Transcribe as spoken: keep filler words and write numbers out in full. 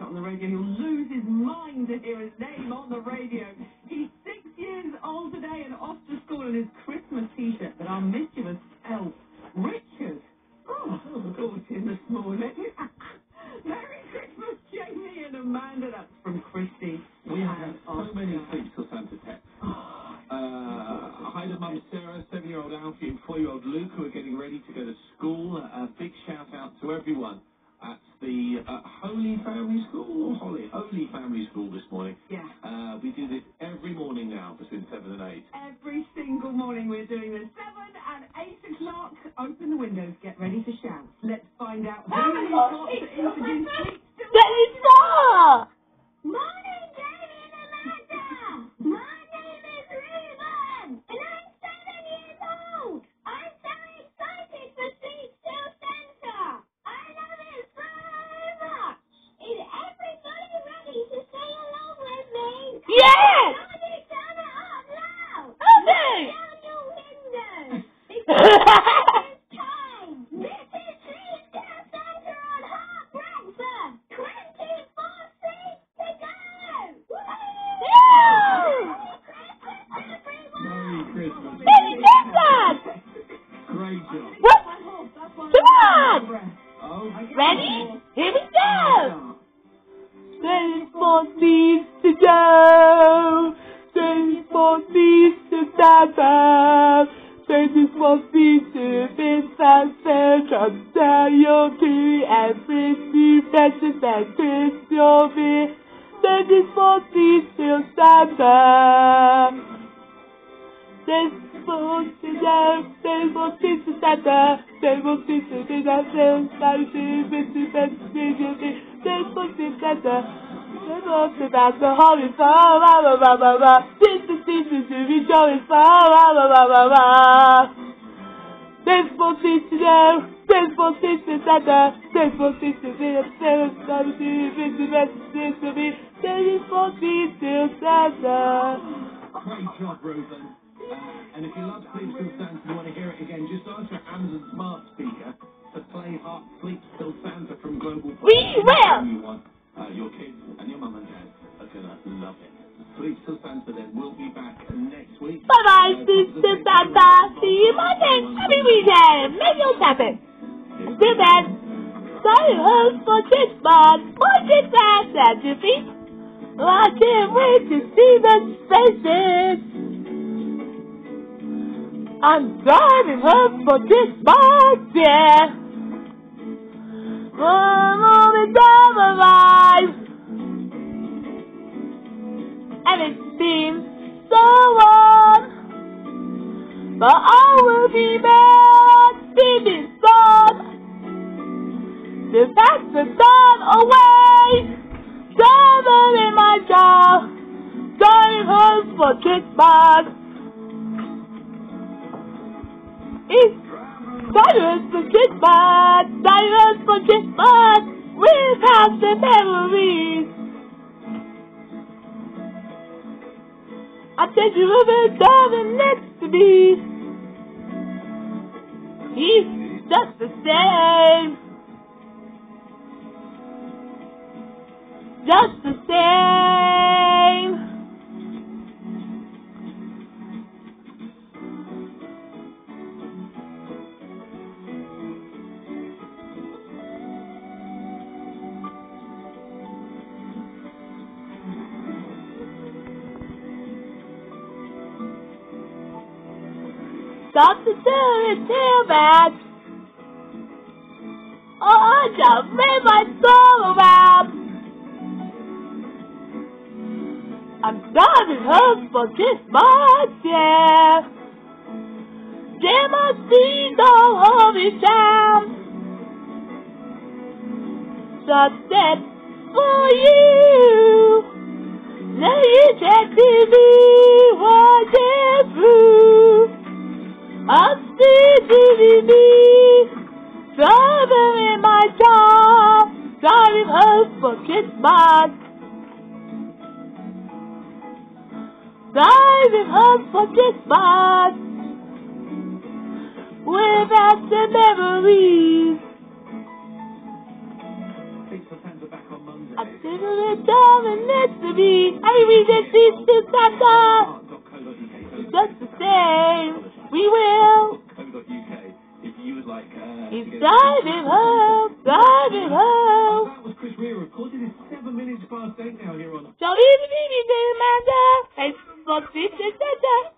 on the radio. He'll lose his mind to hear his name on the radio. He's six years old today and off to school in his Christmas T-shirt, but our mischievous elf, Richard. Oh, caught him this morning. Merry Christmas, Jamie and Amanda. That's from Christy. We have had so many Sleeps Till Santa texts. Uh, hi to Mum Sarah, seven-year-old Alfie and four-year-old Luke who are getting ready to go to school. A big shout-out to everyone at the uh, Holy Family School or Holly? Holy Family School this morning. Yeah. Uh, we do this every morning now between seven and eight. Every single morning we're doing this. seven and eight o'clock. Open the windows, get ready to shout. Let's find out who we've got to introduce Sleeps Till Santa! Morning, Jamie and Amanda! My name is Reuben, and I'm seven years old. I'm so excited for Sleeps Till Santa. I love it so much. Is everybody ready to sing along with me? Yes! Somebody turn it up loud. Okay. Down your windows. Because it's time. This is Sleeps Till Santa on Hot Breakfast. twenty-four seats to go. Merry Christmas. Merry Christmas! Great job. What? Come on! Oh, Ready? Here we go! twenty-four seats to go. twenty-four seats to Santa. twenty-four seats to be Santa. Come down your tree and bring you precious and crystal beer. twenty-four seats to Santa. twenty-four seats to go. twenty-four seats to Santa. twenty-four seats to be Santa. twenty-four seats to Santa. About the holy fire, la la la la la. This is season to be joyous, la la la la la la. twenty-four seats to go, twenty-four seats to Santa, twenty-four seats to be a seven, seven, seven, to be twenty-four seats to Santa. great job, Reuben. Uh, and if you love Sleeps Till Santa and you want to hear it again, just ask your Amazon smart speaker to play Heart Sleeps Till Santa from Global. We will! You want. Uh, your kids and your mum and dad are gonna love it. Sleeps Till Santa then will be back next week. Bye bye, Sleeps Till Santa. See you Monday. Happy weekend. Make yours happen. Until then, sorry home for Christmas. For Christmas at your feet. Oh, I can't wait to see the faces. I'm driving home for Christmas, yeah. One moment of alive, and it seems so long, but I will be back singing song. The past is gone away, trouble in my car, going home for Christmas. It's Silence for Christmas, silence for Christmas, we've had the memories. I take you over, darling, next to me. He's just the same, just the same. Stop the turn tail back. Oh, I just made my soul around. I'm driving home for Christmas, yeah. There must be no holy town. Sunset for you. Now you can see me walking through. I'm still me, driving in my car, driving home for Christmas. Driving home for Christmas, without the memories. Sleeps Till Santa back on Monday. I'm Little darling, next to me. I read the this to Santa. Just the same, we will. If you would like, uh, He's driving home, driving home. that was Chris Rea. Of course, it is seven minutes past eight now here on. Johnny, baby, baby, Amanda. It's not this, it's